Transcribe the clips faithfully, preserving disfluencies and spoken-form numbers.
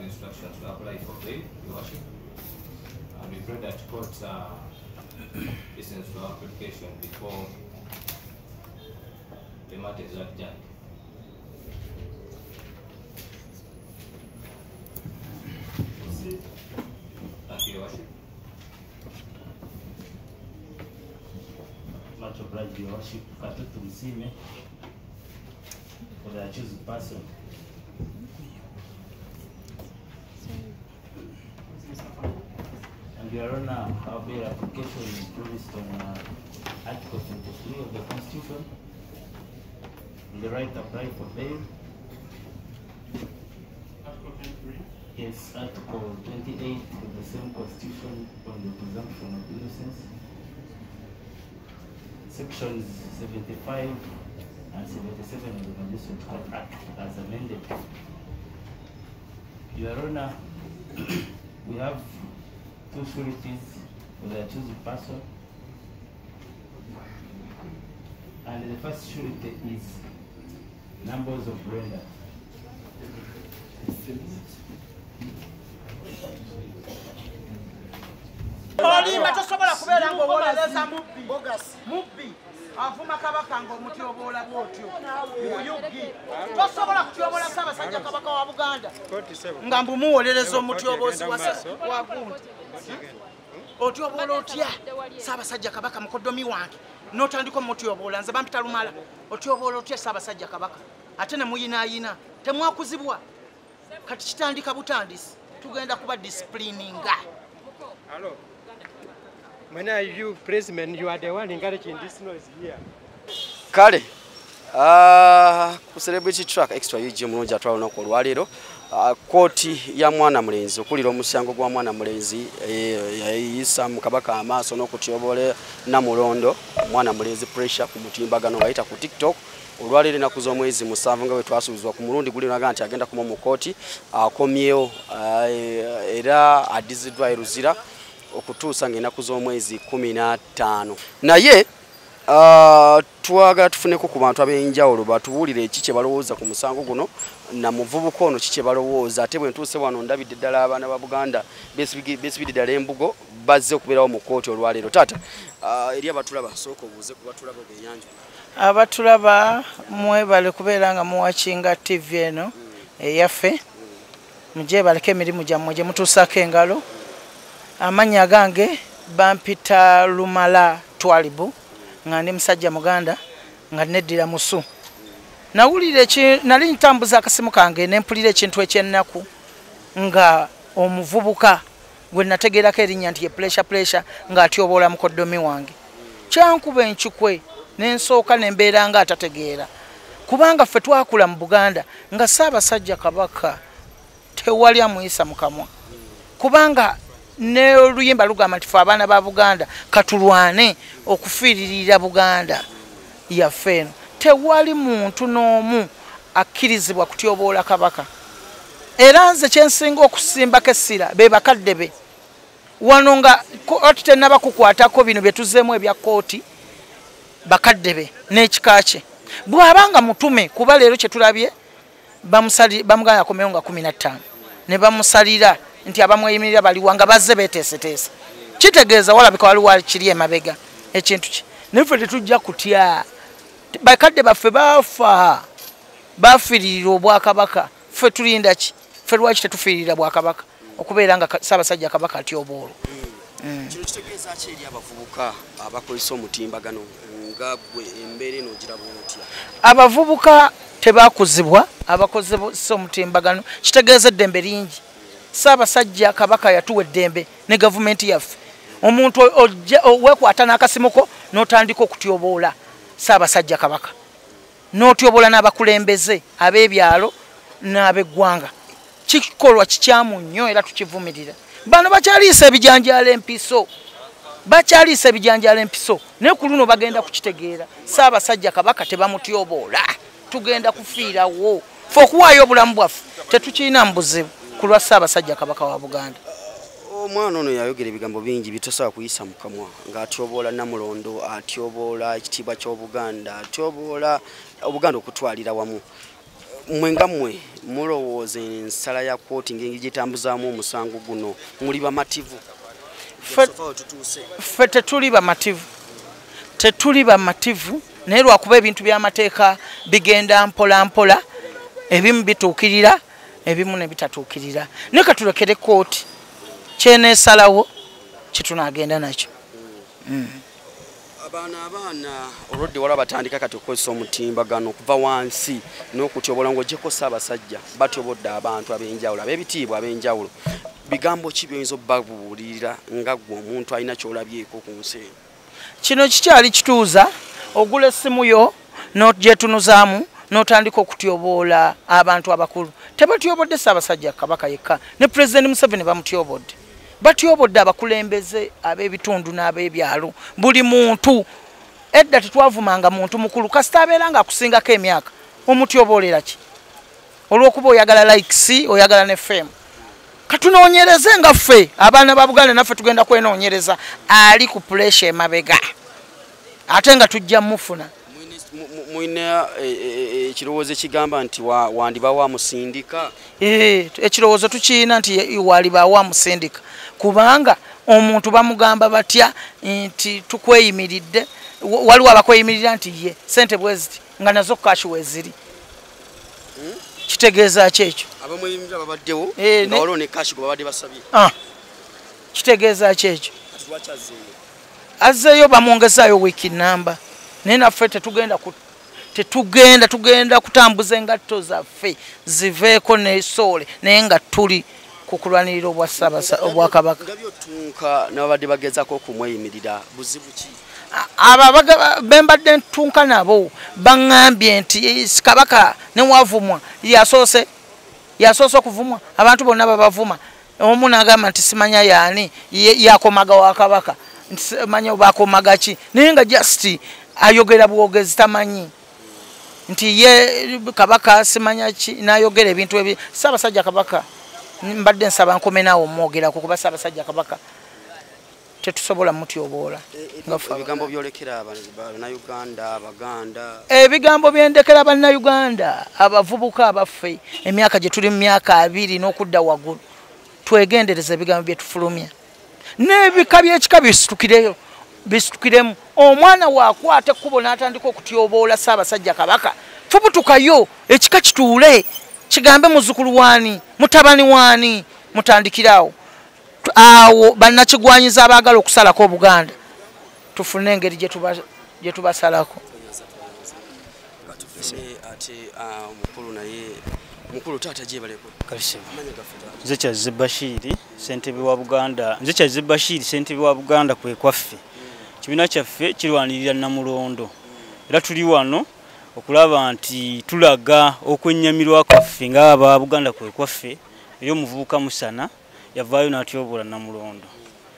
instructions to apply for bail, Your Worship. And we pray that court uh, listens to our application before the matter is adjourned. Thank you, Your Worship. Much obliged, Your Worship. Katutu Msime for the accused person. And Your Honor, our bail application is based on uh, Article twenty-three of the Constitution, the right to apply for bail. Article twenty-three? Yes, Article twenty-eight of the same Constitution on the presumption of innocence. Sections seventy-five and seventy-seven of the Magistrate Court Act as amended. Your Honor, we have two sureties for the accused person. And the first surety is numbers of Brenda. Olimba tosobola kubeera ng'owolereza mubbi avuma kabaka ng'omutyobola bw'otyo buyuggi tosobola kutyobola Ssaabasajja Kabaka wa Buganda nga mbumuwolereza omutyobozi wa gundi otyobola otya Ssaabasajja Kabaka mukoddomi wange n'otandika omutyobola nze bampita Lumala otyobola otya Ssaabasajja Kabaka ate ne muyinaayina temwakuzibwa kati kitandika butandisi tugenda kuba disciplininga. When are you president? You are the one encouraging this noise here. Kale, ah, ku celebrity track extra yije mulonja twala no kolwalero. Kkooti ya mwana mulenzi okulira omusango gwa mwana mulenzi yayisa mu Kabaka amaaso n'okutyobole na mulondo mwana mulenzi pressure ku mutimbagano bayita ku TikTok. Olwalero na kuzomwezi musanvu nga we twasubizwa ku mulundi guli naga nti agenda kuma mu kkooti akomyewo era adizidwa eruzira okutuusa ng'ennaku z'omwezi kumi na ttaano. Naye uh, twagala tufuneko ku bantu ab'enjawulo batubuulire eki kye balowooza ku musango guno na muvubuka ono ki kye balowooza ate bwe ntuuse wano ndabidde ddala abaana ba Buganda beesibidde ddala embugo bazze okubeerawo mu kkooti olwaleero. Taata uh, eri abatulaba sooka obuuze ku batulaba obwenyanju. Abatulaba mwebale kubeera nga muwakinga T V eno eyaffe muje baleke emirimu gyammwe gye mutuusako engalo. Amanya gange bampita Lumala Twalibu nga ndi musajja Muganda nga neddira musu. Nawulire ki nali ntambuza akasimu kange ne mpulira ekintu ekyennaku nga omuvubuka gwe nategeerako erinnya nti ye pressure pressure nga atyobola mukoddomi wange. Kyankuba enkikwe nensooka nembeera nga atategeera kubanga ffe twakula mu Buganda nga Ssaabasajja Kabaka tewali amuyisa mu kamwa kubanga ne oluyimba lugamba nti fe abaana ba Buganda katulwane okufiiririra Buganda yaffe eno. Tewali muntu n'omu akkirizibwa kutyoboola Kabaka. Era nze kyensinga okusimbako essira be bakadde be wano nga kkooti tennaba kukwatako bino bye tuzzeemu ebya kkooti bakadde be n'ekika kye bw'abanga mutume kuba leero kye tulabye bamugana akomewo nga kumi na ttaano ne bamusalira nti abamweyimirira baliwa nga bazze beeteeseteese. Kitegeeza walabika waliwo kiri emabega ekintu ki naffe tetujja kutya bakadde baffe baafa bafiirira Obwakabaka ffe tulinda ki ffe lwaki tetufiirira Bwakabaka okubeera nga Ssaabasajja Kabaka atyoboola. Kino kitegeeza ki eri abavubuka abakozesa omutimbagano nga gwe embeera eno ogiraba otya? Abavubuka tebakuzibwa abakozesa omutimbagano kitegeeza eddembe lingi. Ssaabasajja Kabaka yatuwa eddembe ne gavumenti yaffe. Omuntu weekwata n'akasimuko n'otandika okutyoboola Ssaabasajja Kabaka n'otyoboola n'abakulembeze ab'ebyalo n'ab'eggwanga. Kikolwa kikyamu nnyo era tukivumirira. Bano bakyaliisa ebijanjaalo empiso bakyaliisa ebijanjaalo empiso naye ku luno bagenda kukitegeera Ssaabasajja Kabaka tebamutyoboola tugenda kufiirawo ffe okuwaayo obulamu bwaffe tetukiina mbuzibu ku lwa Ssaabasajja Kabaka wa Buganda. Omwana ono yayogera ebigambo bingi bitosobola kuyisa mu kamwa ng'atyoboola Namulondo atyoboola ekitiibwa ky'Obuganda atyoboola Obuganda okutwalira wamu. mwenga mwe mulowooza ensala ya kkooti ng'engeri gyetambuzaamu omusango guno muli bamativu? Ffe tetuli bamativu, tetuli bamativu naye lwakuba ebintu by'amateeka bigenda mpola mpola, ebimu bituukirira ebimu ne bitatuukirira. Naye katulekere kkooti kyeneesalawo kyetunaagenda nakyo. Abaana abaana olwodde wala batandika kati okukozesa omutimbagano okuva wansi n'okutyobola ng'oggyeko Ssaabasajja batyobodde abantu ab'enjawulo ab'ebitiibwa ab'enjawulo. Bigambo ki by'oyinza obbabuulirira nga ggwe omuntu alina ky'olabyeko ku nsi eno? Kino kikyali kituuza ogula essimu yo n'ogyetunuzaamu n'otandika okutyoboola abantu abakulu. Tebatyobodde Ssaabasajja Kabaka yekka, ne Pulezidenti Museveni bamutyobodde. Batyobodde abakulembeze ab'ebitundu n'ab'ebyalo, buli muntu. Edda tetwavumanga muntu mukulu kasita abeera nga akusingako emyaka omutyoboolera ki? Olw'okuba oyagala likes, oyagala ne fame. Katunoonyereze nga ffe abaana ba Buganda naffe tugenda kwenoonyereza ali ku pressure emabega ate nga tujja mufuna. Mwine ekirowoozo ekigamba nti wandiba wa musindika? Eh, ekirowoozo tukiina nti waliba wa musindika kubanga omuntu bamugamba batya nti tukweyimiridde, waliwo abakweyimirira nti ye sente bweziti nga nazo kashi weziri. Kitegeeza ki ekyo? Abamweyimirira babaddewo nga waliwo ne kashi gwe babadde basabye. Kitegeeza ki ekyo? Azzeeyo bamwongezaayo wiiki namba. Naye naffe tetugenda tetugenda tugenda kutambuza engatto zaffe ziveeko n'esoole naye nga tuli ku kulwanirira obwakabaka. Nga by'otunka n'ababadde bagezaako okumweyimirira buzibu ki? Abo bembadde ntunka nabo baŋŋambye nti Kabaka ne wavumwa yasoose yasoose okuvumwa, abantu bonna babavuma. Omu n'agamba nti simanya yaani yakomaga wa Kabaka, nti simanya bakomaga ki, naye nga just ayogera bwogezi tamanyi nti ye Kabaka simanya ki n'ayogera ebintu ebi. Ssaabasajja Kabaka mbadde nsaba nkome naawe omwogerako kuba Ssaabasajja Kabaka tetusobola mutyoboola. Ebigambo byolekera Bannayuganda, Abaganda, ebigambo byendekera Bannayuganda, abavubuka abaffe emyaka gye tuli mu myaka abiri n'okudda waggulu, twegendereza ebigambo bye tufulumya n'ebika by'ekika bisitukireyo bisitukiremu. Omwana waakwata ekkubo n'atandika okutyoboola Ssaabasajja Kabaka, fubutukayo ekika kituule kigambe muzzukulu waani, mutabani waani, mutandikirawo awo bannakigwanyiza abaagala okusalako Obuganda tufune engeri gye tubasalako. Mukulu naye mukulu taata gyebaleko nze Kyazize Bashiri ssentebe wa Buganda nze Kyazize Bashiri ssentebe wa Buganda kwe kwaffe. Kibiina kyaffe kirwanirira Namulondo era tuli wano okulaba nti tulaga okwenyamirwa kwaffe nga aba Buganda kwe kwaffe eri omuvubuka Musana yavaayo n'atyoboola Namulondo.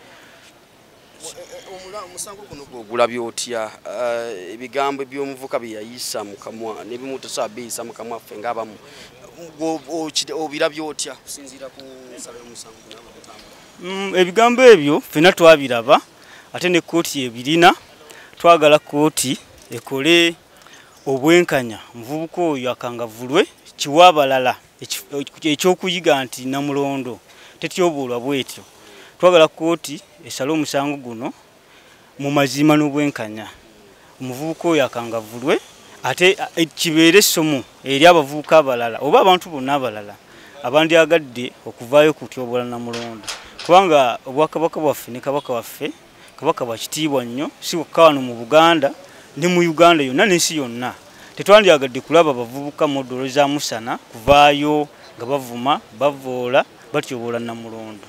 Omusango guno gw'ogulabye otya? Ebigambo by'omuvubuka bye yayisa mu kamwa n'ebimu tosobola biyisa mu kamwa ffe ng'abamu obirabye otya kusinziira ku nsala y'omusango guno? Ebigambo ebyo ffenna twabiraba ate ne kkooti ebirina. Twagala kkooti ekole obwenkanya muvubuka oyo akangavulwe kiwa abalala ekyokuyiga nti Namulondo tetyoboolwa bwetyo. Twagala kkooti esale omusango guno mu mazima n'obwenkanya, omuvubuka oyo akangavulwe ate kibeere essomo eri abavubuka abalala oba abantu bonna abalala abandyagadde okuvaayo kutyoboola Namulondo, kubanga obwakabaka bwaffe ne Kabaka waffe Kabaka bwa kitiibwa nnyo, si wokka wano mu Buganda ne mu Uganda yonna n'ensi yonna. Tetwandyagadde kulaba abavubuka modolo za Musana kuvaayo nga bavuma bavoola batyoboola Namulondo.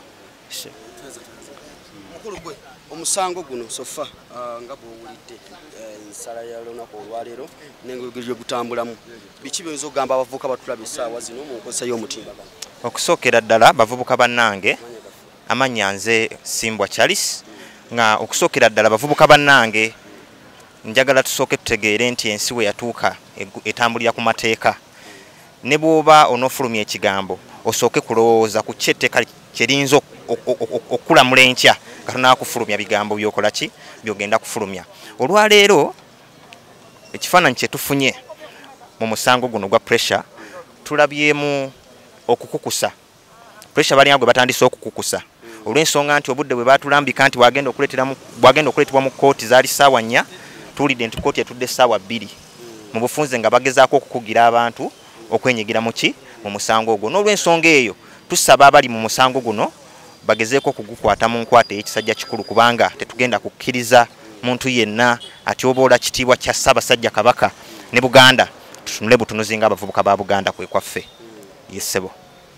Mukulu gwe omusango guno sofa nga bw'owulidde ensala ya lunaku olwaleero n'engeri gye gutambulamu, biki by'oyinza okugamba abavubuka batulaba essaawa zino mu nkozesa y'omutimbagano? Okusookera ddala bavubuka bannange, amannya nze Simbwa Charles, nga okusookera ddala bavubuka bannange njagala tusooke tutegeere nti ensi we yatuuka etambulira ku mateeka. Ne bw'oba onoofulumya ekigambo osooke kulowooza ku kyetteeka kyerinza okukulamula enkya nga tonaakufulumya bigambo byokola ki byogenda kufulumya. Olwaleero ekifaananyi kye tufunye mu musango guno gwa pressure tulabyemu okukukusa pressure bali agwe batandise okukukusa olw'ensonga nti obudde bwe batulambika nti wagenda okuleteramu bwagenda okuletebwa mu kkooti zaali ssaawa nnya tuwulidde nti kkooti yatudde ssaawa bbiri mu bufunze nga bagezaako okukugira abantu okwenyigira mu ki mu musango ogwo n'olw'ensonga eyo tusaba abali mu musango guno bagezeeko okugukwata mu nkwata ey'ekisajja kikulu kubanga tetugenda kukkiriza muntu yenna atyoboola kitiibwa kya Ssaabasajja Kabaka ne Buganda tutunule butunuzi nga abavubuka ba Buganda kwe kwaffe yesebo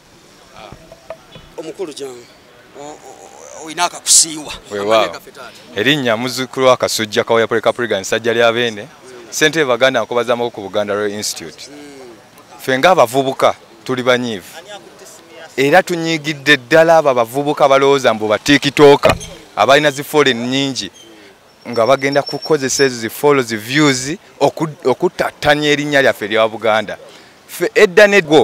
omukulu jangu oyina akakusiiwa erinnya muzzukulu wa Kasujja Kawoya Polycarp Nsajja lya Beene Ssentebe Baganda nkobazamako ku Buganda Royal Institute ffe ng'abavubuka tuli banyiivu era tunyigidde ddala abo abavubuka balowooza mbu batiikitooka abalina zi foreign nnyingi nga bagenda kukozesa ezo zi follow zi views okutattanya erinnya lyaffe erya Buganda ffe edda negwo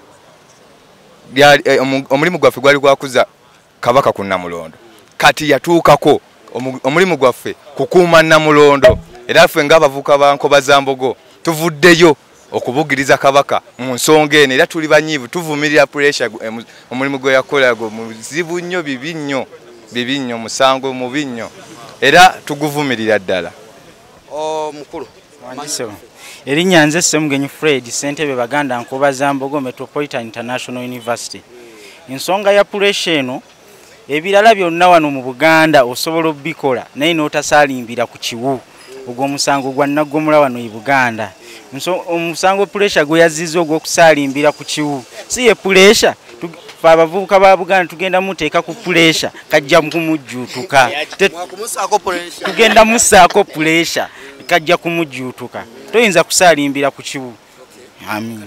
omulimu gwaffe gwali gwakuza Kabaka ku Namulondo kati yatuukako omulimu gwaffe kukuuma Namulondo era ffe ng'abavubuka ba Nkobazambogo tuvuddeyo okubugiriza Kabaka mu nsonga eno era tuli banyiivu tuvumirira pressure omulimu gwe yakolago muzibu nnyo bibi nnyo bibi nnyo musango mubi nnyo era tuguvumirira ddala. Omukulu erinnya nze Ssemugenyi Fred Ssentebe Baganda Nkobazambogo Metropolitan International University. Ensonga ya pressure eno ebirala byonna wano mu Buganda osobola obikola naye n'otasaalimbira ku kiwu ogwo musango gwa Nnaggomula wano e Buganda. Omusango pressure gwe yazizza ogw'okusaalimbira ku kiwu si ye pressure abavubuka ba Buganda tugenda muteeka ku pressure kajja kumujjuutuka tugenda mussaako pressure kajja kumujjuutuka toyinza kusaalimbira ku kiwu. Amin.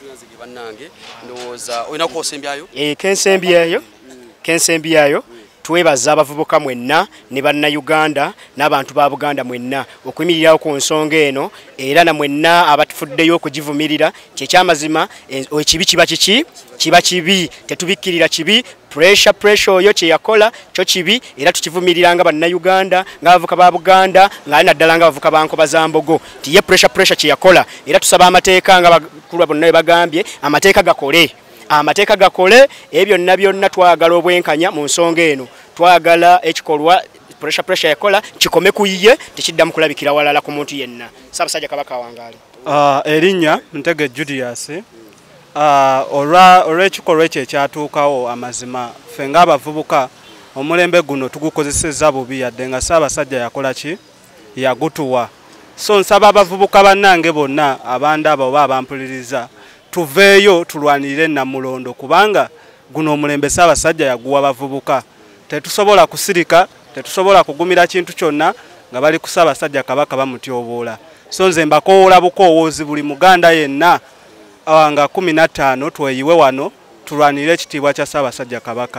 Kensembyayo kensembyayo twebaza abavubuka mwenna ne bannayuganda n'abantu ba Buganda mwenna okuyimirirawo ku nsonga eno era na mwenna abatufuddeyo okugivumirira kyekyamazima ekibi kiba kiki kiba kibi tetubikkirira kibi pressure pressure oyo kye yakola kyo kibi era tukivumirira nga bannayuganda ng'abavubuka ba Buganda ng'ali naddala ng'abavubuka ba Nkobazambogo ti ye pressure pressure kye yakola era tusaba amateeka nga bakulu bonna bagambye amateeka gakole amateeka gakole ebyo byonna byonna twagala obwenkanya mu nsonga eno twagala ekikolwa pressure pressure yakola kikome kuyiye tekiddamu kulabikira walala ku muntu yenna. Ssaabasajja Kabaka wangaali uh, erinnya Ntege Julius uh, olwa olw'ekikolwa ekyo ekyatuukawo amazima ffe ng'abavubuka omulembe guno tugukozesezza bubi yadde nga Ssaabasajja yakola ki yagutuwa. So nsaba abavubuka bannange bonna abandaba oba abampuliriza tuveeyo tulwanirire Namulondo kubanga guno omulembe Ssaabasajja yaguwa bavubuka. Tetusobola kusirika, tetusobola kugumira kintu kyonna nga bali ku Ssaabasajja Kabaka bamutyoboola. So nze mbakoola bukoowoozi buli Muganda yenna nga kumi na ttaano tweyiwe wano tulwanirire ekitiibwa kya Ssaabasajja Kabaka.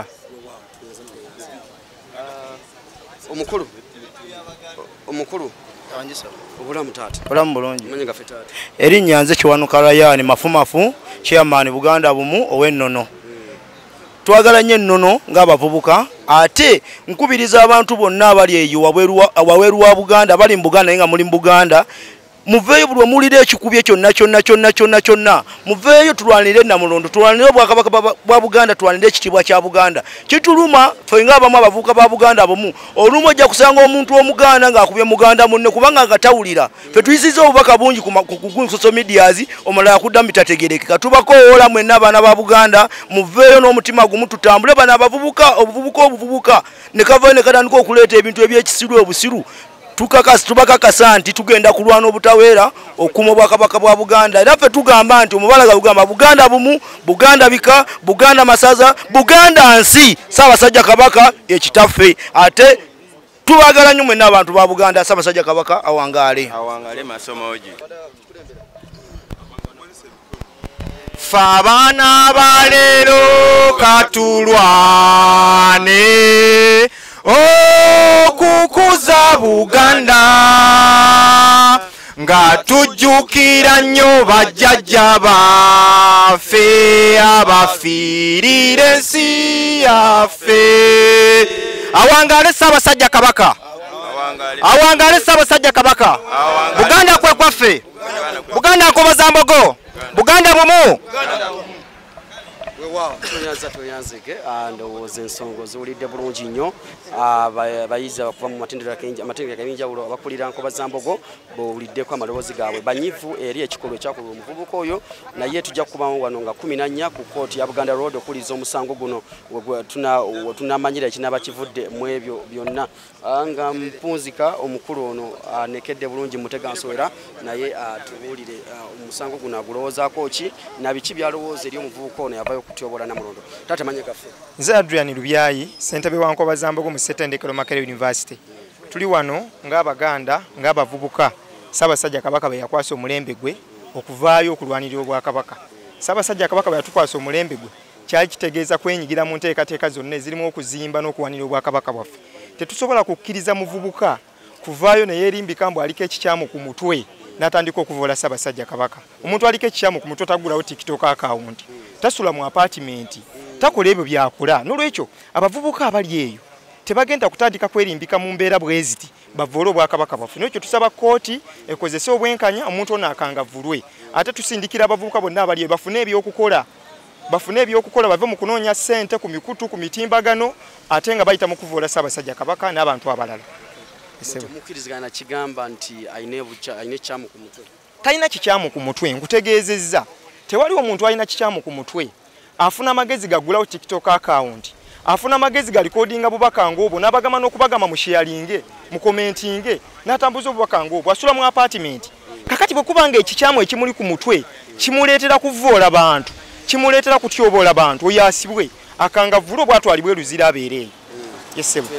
Omukulu omukulu obulamu taata obulamu bulungi manyiga fe taata erinnya nze Kiwanuka Rayani mafumafu chairman Buganda bumu ow'ennono. Twagala nnyo ennono ng'abavubuka ate nkubiriza abantu bonna abali eyo waweeru wa Buganda bali mu Buganda nga muli mu Buganda muveeyo buli muwulira ekikubye kyonna kyonna kyonna kyonna kyonna muveeyo tulwanire Namulondo tulwanire Obwakabaka bwa Buganda tulwanire ekitiibwa kya Buganda. Kituluma ffe ng'abamu abavubuka ba Buganda abamu olumu ojja kusanga omuntu w'Omuganda ng'akubye Muganda munne kubanga agatawulira. Ffe tuyisizza obubaka bungi ku social medias omulala akuddamu bitategerekeka. Tubakoola mwenna abaana ba Buganda muveeyo n'omutima gumu tutambule bano abavubuka obuvubuka obuvubuka ne kavayo ne katandika okuleeta ebintu eby'ekisiru obusiru. Tukakasi tubakakasa nti tugenda kulwana obutaweera okuma Obwakabaka bwa Buganda era ffe tugamba nti omubalaga bugamba Buganda bumu Buganda bika Buganda masaza Buganda nsi Ssaabasajja Kabaka ekitaffe ate tubagala nnyo mwenna abantu ba Buganda. Ssaabasajja Kabaka awangaale awangaale masomoji ffe abaana baleero katulwane okukuza Buganda nga tujjukira nnyo bajjajja baffe abafiirira ensi yaffe. Awangaale Ssaabasajja Kabaka awangaale Ssaabasajja Kabaka Buganda kwe kwaffe Buganda Nkobazambogo Buganda bumu. Wewa tuyanza tuyanzike ndowooza ensonga ziwulidde bulungi nnyo abayizi abakuva mu matendero amatendero ag'enjawulo abakulira Nkoba za Mbogo bowuliddeko amaloboozi gaabwe banyivu eri ekikolwa ekyakolwa omuvubuka oyo naye tujja kubamu wano nga kumi na nnya ku kkooti ya Buganda Road okuliza omusango guno tunamanyira ekinaaba kivudde mu ebyo byonna nga mpunzika omukulu ono anekedde bulungi mutegansowera naye atubuulire omusango guno agulowoozaako ki na biki byalowooza eri omuvubuka ono yavayo kutyobola na mulondo tata manye kafe nze Adrian Lubyayi ssentebe wa Nkoba za Mbogo mu ssettendekero Makerere University tuli wano ng'Abaganda ng'abavubuka Ssaabasajja Kabaka bwe yakwasa omulembe gwe okuvaayo okulwanirira Obwakabaka Ssaabasajja Kabaka bwe yatukwasa omulembe gwe kyali kitegeeza kwenyigira mu nteekateeka zonna ezirimu okuzimba n'okuwanirira Obwakabaka bwaffe tetusobola kukkiriza muvubuka kuvaayo ne yeerimbika mbu aliko ekikyamu ku mutwe n'atandika okuvoola Ssaabasajja Kabaka omuntu aliko ekikyamu ku mutwe tagulawo TikTok account tasula mu apartment takola ebyo byakola n'olwekyo abavubuka abali eyo tebagenda kutandika kwerimbika mu mbeera bweziti bavoola Obwakabaka bwaffe n'ekyo tusaba kkooti ekozese obwenkanya omuntu ono akangavvulwe ate tusindikira abavubuka bonna abali eyo bafune ebyokukola bafune ebyokukola bave mu kunoonya ssente ku mikutu ku mitimbagano ate nga bayita mu kuvoola Ssaabasajja Kabaka n'abantu abalala mukirizigana kigamba nti ayine ekikyamu ku mutwe talina kikyamu ku mutwe nkutegeezezza tewali omuntu alina kikyamu ku mutwe afuna amagezi gagulawo TikTok account afuna amagezi ga recordinga bubaka ng'obwo n'abagama n'okubagama mu sharinge mu commentinge n'atambuza obubaka ng'obwo asula mu apartment kakati bwe kubanga ekikyamu ekimuli ku mutwe kimuleetera kuvoola bantu kimuleetera kutyoboola bantu oyo Asibwe akangavvula obwatwalibwa eruzira abeereeyo yesebo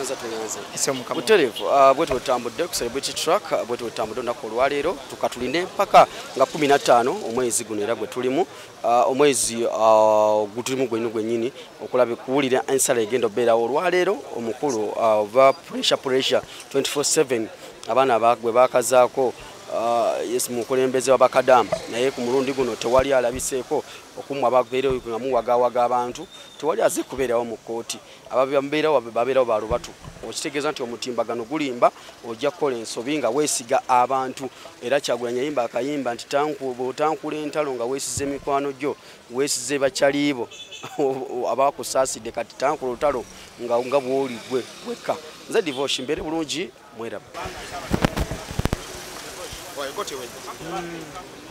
buterevu bwetu butambudde ku celebrity track bwetu butambudde olunaku olwaleero tukatulinde mpaka nga kumi na ttaano omwezi guno era gwe tulimu omwezi gutulimu gwennyini gwennyini okulabe kuwulira ensala egenda obeerawo olwaleero omukulu ova pressure pressure twenty-four seven abaana bagwe bakazaako yes mukulembeze wa bakadamu naye ku mulundi guno tewali alabiseeko okumwa ababeerewo nga muwagawaga abantu tewali aze kubeerawo mu kkooti ababambeerawo babeerawo balubatu okitegeeza nti omutimbagano gulimba ojja kukola ensobi nga weesiga abantu era Kyagulanyi yayimba akayimba nti otankula entalo nga weesize emikwano gyo weesize bakyaliibo abakusaasidde kati tankula olutalo nga nga bwoli gwe wekka nze divorce mbeere bulungi mweraba. Why, got you.